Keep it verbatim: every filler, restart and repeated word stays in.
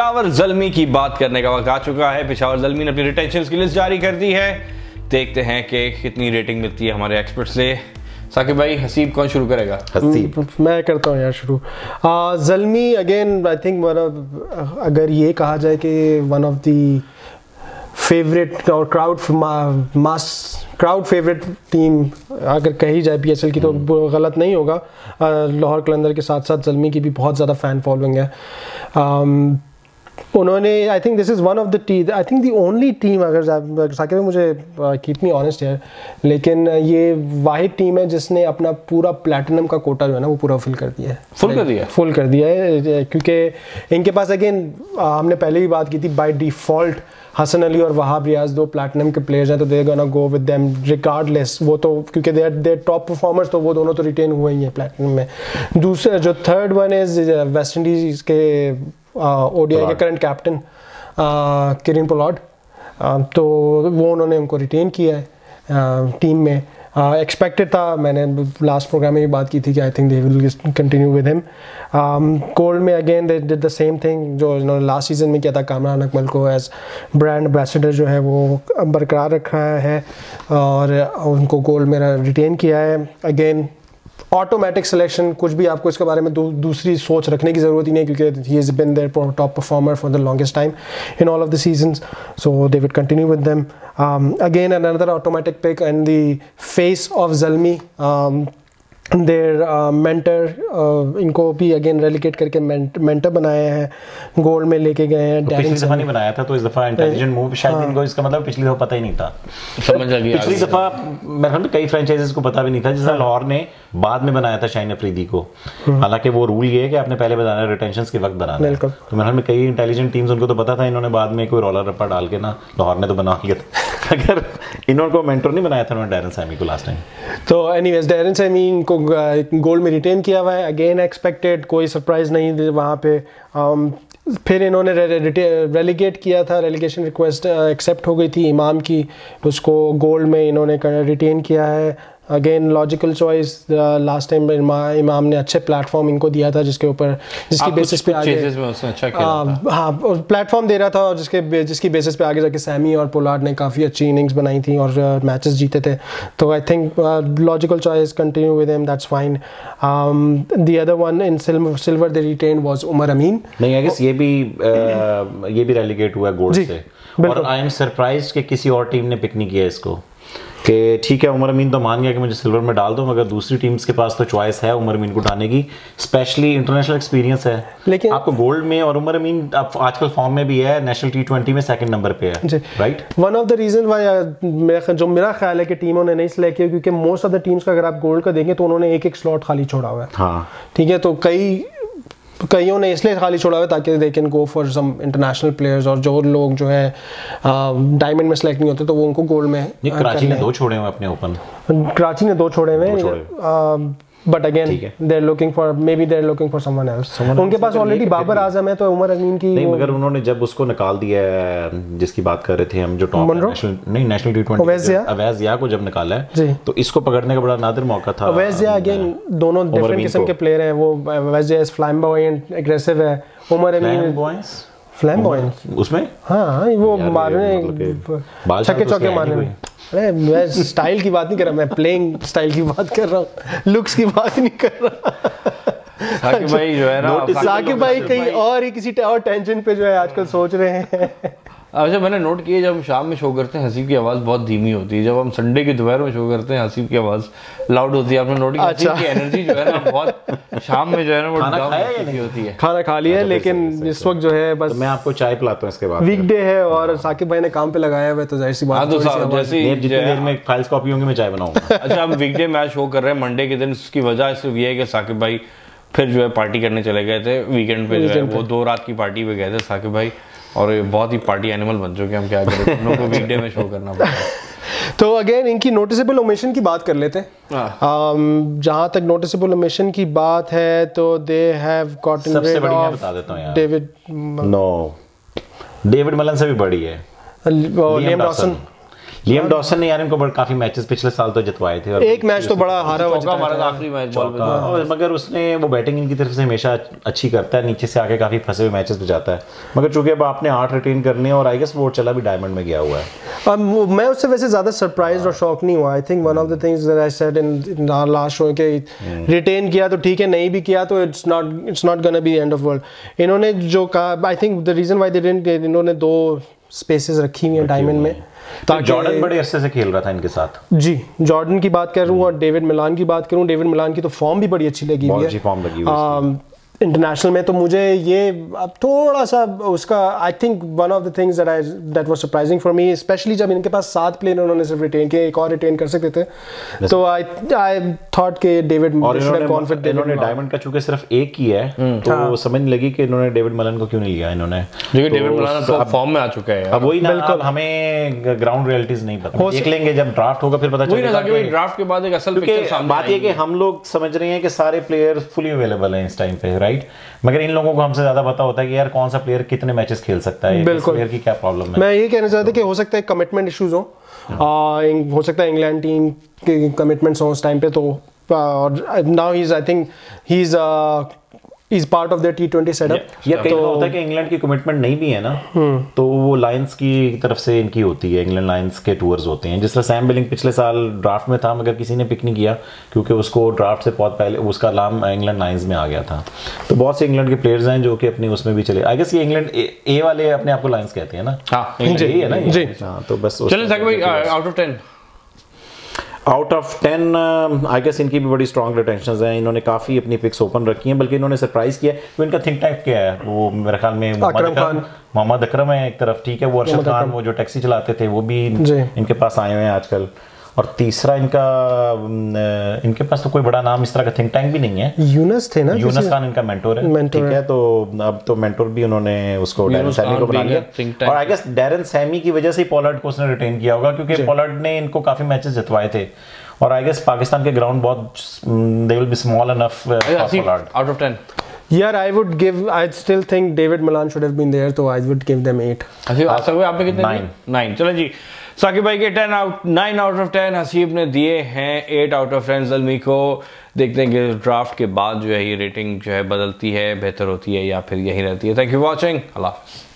पेशावर ज़ल्मी की बात करने का वक्त आ चुका है। पेशावर ज़ल्मी ने अपनी रिटेंशन की लिस्ट जारी कर दी है। देखते हैं कि कितनी रेटिंग मिलती है हमारे एक्सपर्ट से। साकिब भाई, हसीब कौन शुरू करेगा? हसीब मैं करता हूँ यार शुरू। ज़ल्मी अगेन आई थिंक अगर ये कहा जाए कि वन ऑफ द फेवरेट और crowd mass crowd favourite team अगर कही जाए पीएसएल की तो गलत नहीं होगा। लाहौर कलंदर के साथ साथ ज़ल्मी की भी बहुत ज़्यादा फ़ैन फॉलोइंग है। um, उन्होंने I think this is one of the T I think the only team, अगर साकिब मुझे कीप मी ऑनेस्ट है, लेकिन ये वाहिद टीम है जिसने अपना पूरा प्लैटिनम का कोटा जो है ना वो पूरा फिल कर दिया है। फुल कर दिया फुल कर दिया है क्योंकि इनके पास अगेन हमने पहले भी बात की थी, बाय डिफ़ॉल्ट हसन अली और वहाब रियाज दो प्लैटिनम के प्लेयर्स हैं तो they gonna go with them regardless. वो तो क्योंकि they are the top performers तो वो दोनों तो रिटेन हुए ही हैं प्लैटिनम में। दूसरा जो third one is West Indies के ओडीआई के करंट कैप्टन किरण पोलार्ड, तो वो उन्होंने उनको रिटेन किया है टीम में। एक्सपेक्टेड uh, था, मैंने लास्ट प्रोग्राम में भी बात की थी कि I think they will continue with him. Gold में again they did the same thing जो इन्होंने लास्ट सीजन में किया था, कामरान अकमल को एज ब्रांड एम्बेसडर जो है वो बरकरार रखा है और उनको गोल्ड में रिटेन किया है। अगेन ऑटोमेटिक सिलेक्शन, कुछ भी आपको इसके बारे में दू, दूसरी सोच रखने की ज़रूरत ही नहीं क्योंकि he is been there top performer for the longest time in all of the seasons, so they will continue with them. Again another automatic pick and the face of Zalmi, their mentor, इनको भी again रेलिकेट करके mentor बनाया है, gold में लेके गए हैं। तो पिछली दफा नहीं बनाया था तो इस दफा इंटेलिजेंट मूव शायद हाँ। इनको इसका मतलब पिछली दफा पता ही नहीं था, समझ आ गया। पिछली दफा मेरे ख्याल में कई फ्रेंचाइजीज को पता भी नहीं था, जैसे हाँ। लाहौर ने बाद में बनाया था शाहीन अफरीदी को, हालांकि वो रूल ये है कि आपने पहले बनाना रिटेंशन के वक्त बनाना है। तो मेरे ख्याल में कई इंटेलिजेंट टीम्स उनको तो पता था, इन्होंने बाद में कोई रोलर रप्पा डाल के ना लाहौर ने तो बना लिया था। अगर इन्होंने मेंटर नहीं बनाया था उन्होंने डैरन सैमी को लास्ट टाइम। तो एनीवेज डैरन सैमी को गोल्ड में रिटेन किया हुआ है। अगेन एक्सपेक्टेड, कोई सरप्राइज नहीं वहाँ पे। um, फिर इन्होंने रेलीगेट किया था, रेलीगेशन रिक्वेस्ट एक्सेप्ट हो गई थी इमाम की, उसको गोल्ड में इन्होंने रिटेन किया है। Again logical choice, last time Imam ने अच्छे प्लेटफॉर्म इनको दिया था जिसके ऊपर जिसकी बेसिस पे आगे अच्छा हाँ प्लेटफॉर्म दे रहा था और जिसके जिसकी बेसिस पे आगे जाके सैमी और पोलार्ड ने काफ़ी अच्छी इनिंग्स बनाई थी और मैचेस uh, जीते थे। तो I think logical choice, continue with him, that's fine. The other one in silver they retain was Umar Amin. नहीं, आई गेस ये भी uh, ये भी रेलीगेट हुआ है गोल्ड से, और आई एम सरप्राइज्ड कि किसी और टीम ने पिक नहीं किया इसको कि ठीक है उमर अमीन तो मान गया कि मुझे सिल्वर में डाल दो, मगर दूसरी टीम्स के पास तो चॉइस है उमर अमीन को उठाने की, स्पेशली इंटरनेशनल एक्सपीरियंस है। लेकिन आपको गोल्ड में, और उमर अमीन आजकल फॉर्म में भी है, नेशनल टी ट्वेंटी में सेकंड नंबर पे है, right. One of the reason why मेरा जो मेरा ख्याल है कि टीमों ने नहीं सिलेक्ट किया क्योंकि मोस्ट ऑफ द टीम्स का अगर आप गोल्ड का देखें तो उन्होंने एक एक स्लॉट खाली छोड़ा हुआ है। हाँ ठीक है, तो कई कईयों ने इसलिए खाली छोड़ा हुआ ताकि they can go for some international players, और जो लोग जो है डायमंड में सेलेक्ट नहीं होते तो वो उनको गोल्ड में। कराची ने दो छोड़े हुए अपने ओपन, कराची ने दो छोड़े हुए, but again they are looking for maybe they are looking for someone else. उनके पास ऑलरेडी बाबर आजम है तो उमर अमीन की नहीं, मगर उन्होंने जब उसको निकाल दिया है जिसकी बात कर रहे थे हम, जो टॉप नेशनल नहीं नेशनल टी ट्वेंटी अवैज या को जब निकाला है तो इसको पकड़ने का बड़ा नादिर मौका था। अवैज या अगेन दोनों डिफरेंट किस्म के प्लेयर हैं, वो अवैज या फ्लैम्बॉयंट एग्रेसिव है, उमर अमीन फ्लैम्बॉयंट उसमें हाँ वो मारने छक्के चौके मारने में। अरे मैं स्टाइल की बात नहीं कर रहा, मैं प्लेइंग स्टाइल की बात कर रहा हूँ, लुक्स की बात नहीं कर रहा। साकिब भाई जो है ना, साकिब भाई कहीं और ही किसी और टेंशन पे जो है आजकल सोच रहे हैं। अच्छा, मैंने नोट किया जब हम शाम में शो करते हैं हसीब की आवाज़ बहुत धीमी होती है, जब हम संडे की दोपहर में शो करते हैं हसीब की आवाज़ लाउड होती है। आपने नोट किया हसीब की एनर्जी जो है ना बहुत शाम में जो है ना वो खाना खाया या नहीं होती है? खाना खा लिया है, लेकिन इस वक्त जो है बस मैं आपको चाय पिलाता हूँ इसके बाद। वीकडे है और साकिब भाई ने काम पे लगाया हुआ है तो जाहिर सी बात है जैसे जितनी देर में फाइल्स कॉपी होंगी मैं चाय बनाऊंगा। अच्छा, हम वीकडे मैच शो कर रहे हैं मंडे के दिन, उसकी वजह सिर्फ ये है कि साकिब भाई फिर जो है पार्टी करने चले गए थे वीकेंड पे, जो है वो दो रात की पार्टी पे गए थे साकिब भाई, और बहुत ही पार्टी एनिमल बन चुके हैं। हम क्या करें, हम लोग को वीकडे में शो करना पड़ता है। तो अगेन इनकी नोटिसेबल ओमिशन की बात कर लेते हैं। um, जहाँ तक नोटिसेबल ओमिशन की बात है तो they have gotten rid of David no David Malan से भी बड़ी है लियाम डॉसन। लियम डॉसन ने यार इनको बड़े काफी मैचेस पिछले साल तो जितवाए थे, और एक मैच तो बड़ा हारा हुआ हमारा आखिरी मैच बॉल पे, मगर उसने वो बैटिंग इनकी तरफ से हमेशा अच्छी करता है, नीचे से आके काफी फंसे हुए मैचेस पे जाता है, मगर चूंकि अब आपने आठ रिटेन करने और आई गेस वो चला भी डायमंड में गया हुआ है। अब मैं उससे वैसे ज्यादा सरप्राइज्ड और शॉक नहीं हुआ। I think one of the things that I said in our last show के रिटेन किया तो ठीक है, नहीं भी किया तो it's not it's not gonna be end of world. इन्होंने जो कहा, I think the reason why they didn't, इन्होंने दो स्पेसेस रखी हुई हैं डायमंड में, ताकि जॉर्डन बड़े अरसे से खेल रहा था इनके साथ। जी, जॉर्डन की बात कर रहा हूँ और डेविड मिलान की बात करूँ, डेविड मिलान की तो फॉर्म भी बड़ी अच्छी लगी हुई है, फॉर्म लगी हुई है इंटरनेशनल में। तो मुझे ये अब थोड़ा सा उसका I think one of the things that I that was surprising for me, especially जब इनके पास सात प्लेयर उन्होंने सिर्फ रिटेन किए, एक और रिटेन कर सकते थे, तो आई आई थॉट के डेविड कॉन्फिडेंट, इन्होंने डायमंड का चूंकि सिर्फ एक ही है तो समझ नहीं लगी कि इन्होंने डेविड मलन को क्यों नहीं लिया इन्होंने, क्योंकि डेविड मलन अब फॉर्म में आ चुका है। अब वही ना, अब हमें ग्राउंड रियलिटीज नहीं पता, देख लेंगे जब ड्राफ्ट होगा फिर पता चलेगा कि ड्राफ्ट के बाद एक असल पिक्चर सामने। बात ये कि हम लोग समझ रहे हैं कि सारे प्लेयर फुली अवेलेबल हैं इस टाइम पे, राइट, मगर इन लोगों को हमसे ज्यादा पता होता है कि यार कौन सा प्लेयर कितने मैचेस खेल सकता है, बिल्कुल प्लेयर की क्या प्रॉब्लम है। मैं ये कहना चाहता कि हो सकता है कमिटमेंट इश्यूज हो, हो सकता है इंग्लैंड टीम के कमिटमेंट्स हो उस टाइम पे, तो now he is I think he is is part of the T twenty setup. या कई बार होता है कि इंग्लैंड की कमिटमेंट नहीं भी है ना, तो वो लायंस की तरफ से इनकी होती है, इंग्लैंड लायंस के टूर्स होते हैं। जिस तरह सैम बिलिंग पिछले साल ड्राफ्ट में था मगर किसी ने पिक नहीं किया क्योंकि उसको ड्राफ्ट से बहुत पहले उसका नाम इंग्लैंड लायंस में आ गया था। तो बहुत से इंग्लैंड के प्लेयर्स हैं जो कि अपने उसमें भी चले, आई गेस ये इंग्लैंड ए वाले अपने आप को लायंस कहते हैं ना। हाँ यही है ना जी। हाँ, तो बस चलें साकिब भाई, out of ten out of ten I guess इनकी भी बड़ी स्ट्रॉन्ग रिटेंशंस हैं, इन्होंने काफ़ी अपनी पिक्स ओपन रखी हैं, बल्कि इन्होंने सरप्राइज किया। तो इनका थिंक टैंक क्या है, वो मेरे ख्याल में अकरम खान, मोहम्मद अकरम है एक तरफ, ठीक है, वो अरशद खान वो जो टैक्सी चलाते थे वो भी इनके पास आए हुए हैं आजकल। और तीसरा इनका इनके पास तो कोई बड़ा नाम इस तरह का थिंक टैंक भी नहीं है, यूनस थे ना, यूनस खान इनका मेंटोर है, ठीक है, तो अब तो मेंटोर भी उन्होंने उसको डैरन सैमी को बना लिया। और आई गेस डैरन सैमी की वजह से ही पॉलार्ड को उसने रिटेन किया होगा क्योंकि पॉलार्ड ने इनको काफी मैचेस जितवाए थे, और आई गेस पाकिस्तान के ग्राउंड बहुत they will be small enough for Pollard. Out of ten यार I would give, I still think David Malan should have been there, तो I would give them eight. आपने कितने? Nine nine चलो जी, साकिब भाई के ten out nine out of ten Haseeb ने दिए हैं eight out of ten Zalmi को। देखते हैं कि ड्राफ्ट के बाद जो है ये रेटिंग जो है बदलती है, बेहतर होती है या फिर यही रहती है। थैंक यू वॉचिंग, अल्लाह हाफ़िज़।